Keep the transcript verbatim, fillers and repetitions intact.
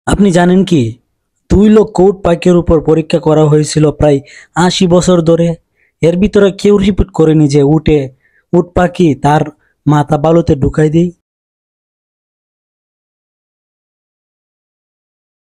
আপনি জানেন কি, দুই লক্ষ উট পাখির উপর পরীক্ষা করা হয়েছিল প্রায় আশি বছর ধরে। এর ভিতরে কেউ রিপোর্ট করেনি যে উটে উট পাখি তার মাথা বালুতে ঢুকাই দেয়।